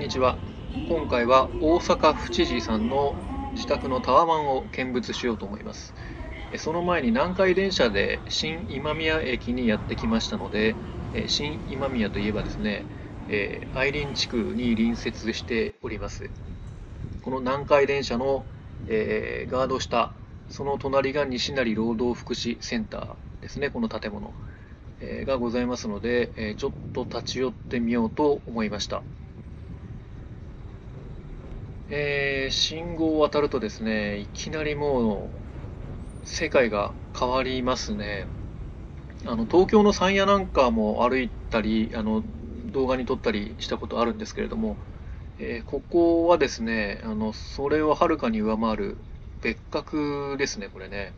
にちは。今回は大阪府知事さんの自宅のタワマンを見物しようと思います。その前に南海電車で新今宮駅にやってきましたので、新今宮といえばですね、愛林地区に隣接しております。この南海電車の、ガード下、その隣が西成労働福祉センターですね、この建物、がございますので、ちょっと立ち寄ってみようと思いました。信号を渡るとですね、いきなりもう世界が変わりますね。東京の山谷なんかも歩いたり、動画に撮ったりしたことあるんですけれども、ここはですね、それをはるかに上回る別格ですね、これね。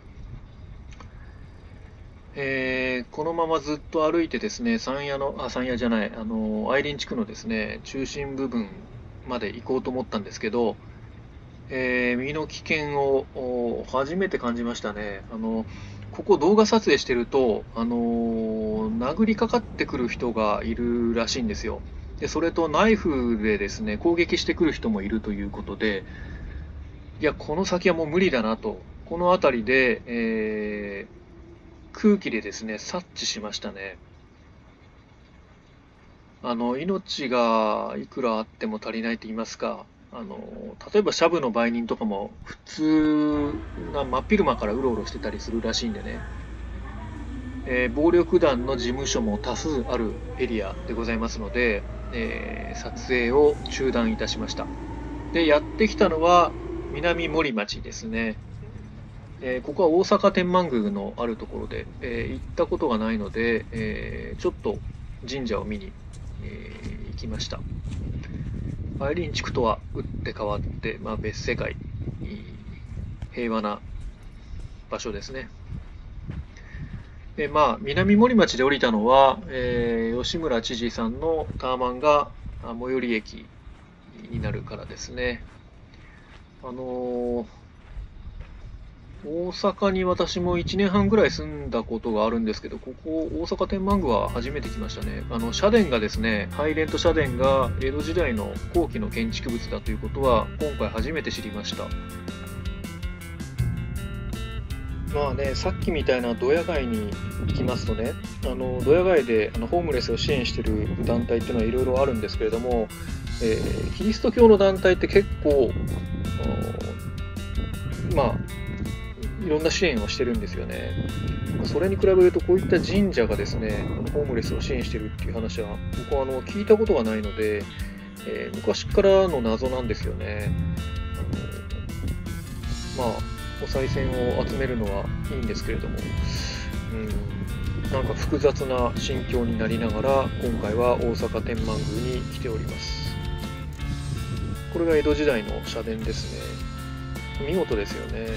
このままずっと歩いてですね、山谷じゃない、愛林地区のですね、中心部分まで行こうと思ったんですけど、身の危険を初めて感じましたね。ここ動画撮影してると、殴りかかってくる人がいるらしいんですよ。で、それとナイフでですね、攻撃してくる人もいるということで、いや、この先はもう無理だなと、この辺りで、空気でですね、察知しましたね。命がいくらあっても足りないと言いますか、例えばシャブの売人とかも普通な真っ昼間からうろうろしてたりするらしいんでね、暴力団の事務所も多数あるエリアでございますので、撮影を中断いたしました。で、やってきたのは南森町ですね。ここは大阪天満宮のあるところで、行ったことがないので、ちょっと神社を見に、行きました。愛林地区とは打って変わって、別世界、平和な場所ですね。で、南森町で降りたのは、吉村知事さんのタワマンが最寄り駅になるからですね。大阪に私も1年半ぐらい住んだことがあるんですけど、ここ大阪天満宮は初めて来ましたね。社殿がですね、拝殿と社殿が江戸時代の後期の建築物だということは今回初めて知りました。さっきみたいなドヤ街に行きますとね、ドヤ街でホームレスを支援している団体っていうのはいろいろあるんですけれども、キリスト教の団体って結構、いろんな支援をしてるんですよね。それに比べるとこういった神社がですね、ホームレスを支援してるっていう話は僕は聞いたことがないので、昔からの謎なんですよね。お賽銭を集めるのはいいんですけれども、なんか複雑な心境になりながら今回は大阪天満宮に来ております。これが江戸時代の社殿ですね。見事ですよね。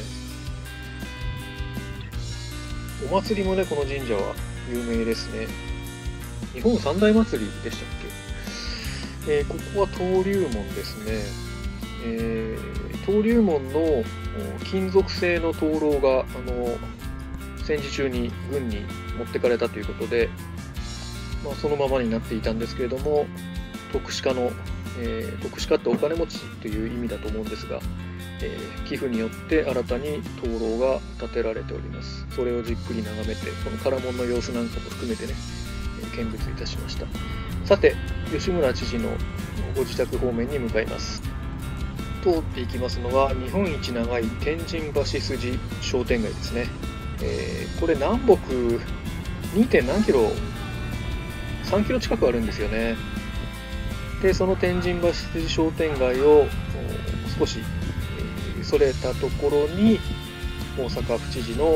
お祭りもね、この神社は有名ですね。日本三大祭りでしたっけ。ここは登竜門ですね。登竜門の金属製の灯籠が戦時中に軍に持ってかれたということで、そのままになっていたんですけれども、特殊化ってお金持ちという意味だと思うんですが、寄付によって新たに灯籠が建てられております。それをじっくり眺めて、この唐門の様子なんかも含めてね、見物いたしました。さて、吉村知事のご自宅方面に向かいます。通っていきますのは日本一長い天神橋筋商店街ですね。これ南北 2. 何キロ3キロ近くあるんですよね。でその天神橋筋商店街を少しそれたところに大阪府知事の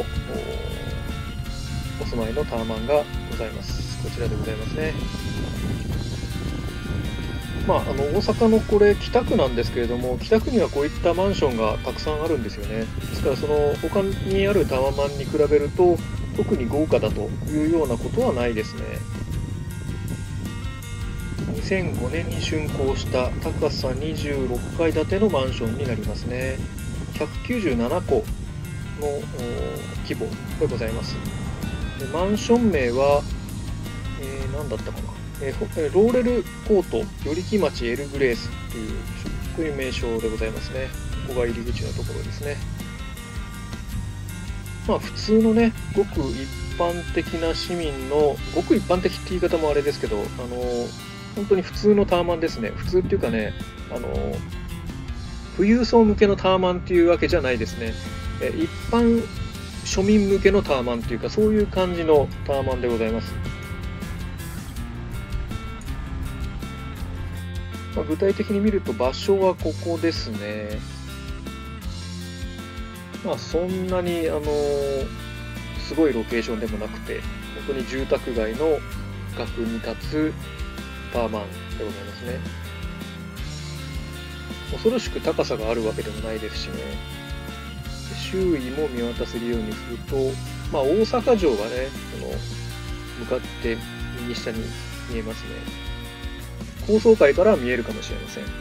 お住まいのタワマンがございます。こちらでございますね。大阪のこれ北区なんですけれども、北区にはこういったマンションがたくさんあるんですよね。ですからその他にあるタワマンに比べると特に豪華だというようなことはないですね。2005年に竣工した高さ26階建てのマンションになりますね。197戸の規模でございます。でマンション名は、何だったかな。 ローレルコート寄木町エルグレースというこういう名称でございますね。ここが入り口のところですね。まあ普通のね、ごく一般的な市民の、ごく一般的って言い方もあれですけど、本当に普通のタワマンですね。普通っていうかね、富裕層向けのタワマンっていうわけじゃないですね。一般庶民向けのタワマンっていうか、そういう感じのタワマンでございます。まあ、具体的に見ると場所はここですね。まあそんなにすごいロケーションでもなくて、本当に住宅街の額に立つタワマンでございますね。恐ろしく高さがあるわけでもないですしね。周囲も見渡せるようにすると、まあ大阪城がね、向かって右下に見えますね。高層階から見えるかもしれません。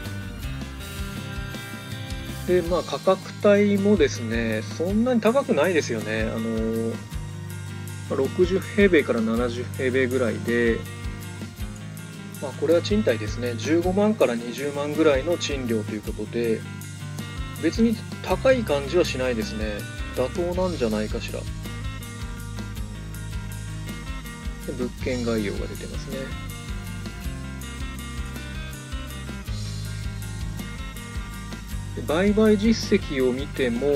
で、まあ価格帯もですね、そんなに高くないですよね。60平米から70平米ぐらいで、まあこれは賃貸ですね。15万から20万ぐらいの賃料ということで、別に高い感じはしないですね。妥当なんじゃないかしら。で、物件概要が出てますね。売買実績を見ても、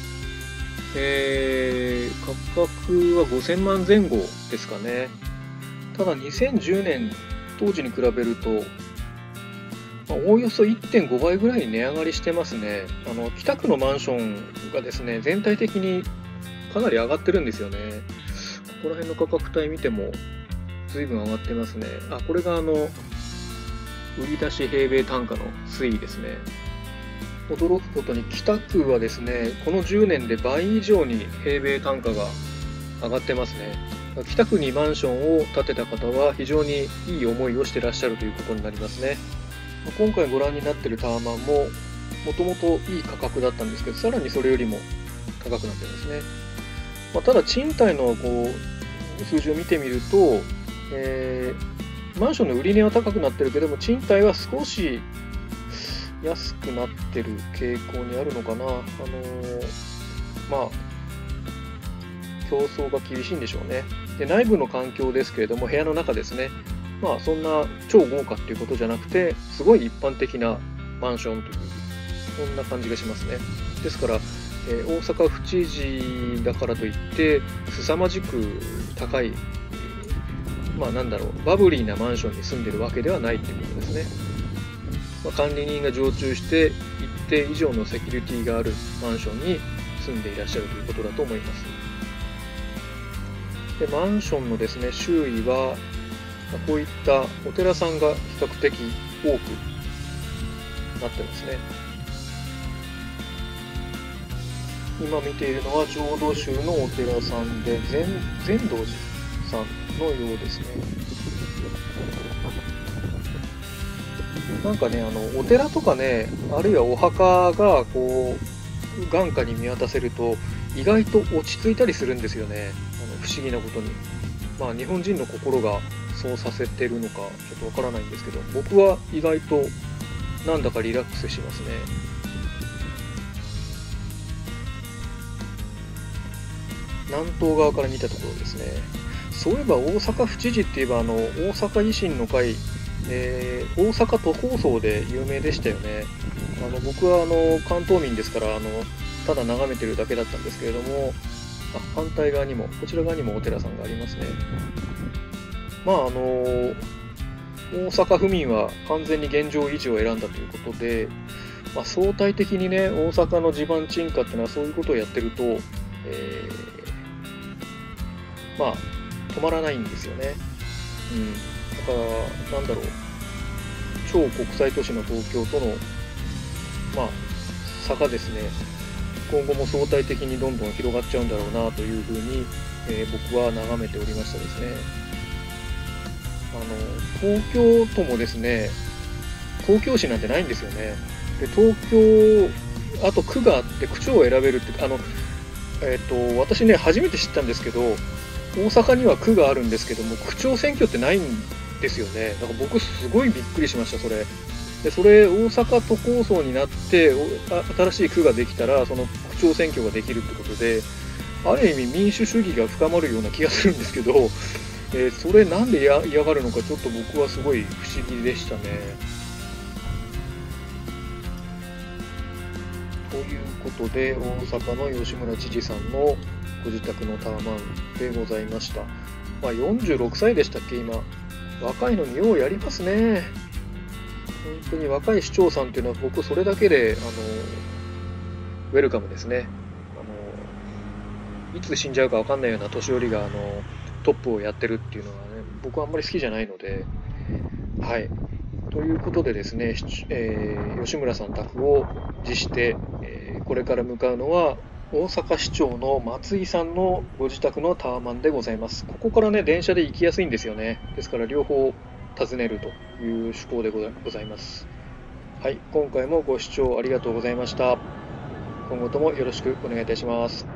価格は5000万前後ですかね。ただ2010年当時に比べると、おおよそ 1.5 倍ぐらい値上がりしてますね。北区のマンションがですね、全体的にかなり上がってるんですよね。ここら辺の価格帯見ても随分上がってますね。あ、これが売り出し平米単価の推移ですね。驚くことに北区はですね、この10年で倍以上に平米単価が上がってますね。北区にマンションを建てた方は非常にいい思いをしてらっしゃるということになりますね。今回ご覧になっているタワマンももともといい価格だったんですけど、さらにそれよりも高くなってるんですね。ただ賃貸の数字を見てみると、マンションの売り値は高くなってるけども、賃貸は少し安くなってる傾向にあるのかな。まあ競争が厳しいんでしょうね。で、内部の環境ですけれども、部屋の中ですね。まあそんな超豪華っていうことじゃなくて、すごい一般的なマンションという、そんな感じがしますね。ですから、大阪府知事だからといって凄まじく高い、まあなんだろう、バブリーなマンションに住んでるわけではないっていうことですね。管理人が常駐して一定以上のセキュリティがあるマンションに住んでいらっしゃるということだと思います。で、マンションのですね、周囲はこういったお寺さんが比較的多くなってますね。今見ているのは浄土宗のお寺さんで、善道寺さんのようですね。なんかね、お寺とかね、あるいはお墓が眼下に見渡せると意外と落ち着いたりするんですよね。不思議なことに。まあ日本人の心がそうさせてるのかちょっとわからないんですけど、僕は意外となんだかリラックスしますね。南東側から見たところですね。そういえば大阪府知事って言えば大阪維新の会、大阪都構想で有名でしたよね。僕は関東民ですからただ眺めてるだけだったんですけれども、反対側にもこちら側にもお寺さんがありますね。まあ大阪府民は完全に現状維持を選んだということで、相対的にね、大阪の地盤沈下っていうのはそういうことをやってると、まあ止まらないんですよね。だからなんだろう、超国際都市の東京との差がですね、今後も相対的にどんどん広がっちゃうんだろうなというふうに、僕は眺めておりましたですね。東京都もですね、東京市なんてないんですよね。で、東京、あと区があって区長を選べるって、私ね、初めて知ったんですけど、大阪には区があるんですけども、区長選挙ってないんですよね。だから僕すごいびっくりしました、それ。で、それ、大阪都構想になって、新しい区ができたら、その区長選挙ができるってことで、ある意味民主主義が深まるような気がするんですけど、それなんで嫌がるのか、ちょっと僕はすごい不思議でしたね。ということで、大阪の吉村知事さんのご自宅のタワマンでございました。まあ、46歳でしたっけ、今。若いのにようやりますね。本当に若い市長さんっていうのは、僕、それだけで、ウェルカムですね。いつ死んじゃうか分かんないような年寄りが、トップをやってるっていうのはね、僕はあんまり好きじゃないので、はい。ということでですね、吉村さん宅を辞して、これから向かうのは、大阪市長の松井さんのご自宅のタワマンでございます。ここからね、電車で行きやすいんですよね。ですから両方訪ねるという趣向でございます。はい、今回もご視聴ありがとうございました。今後ともよろしくお願いいたします。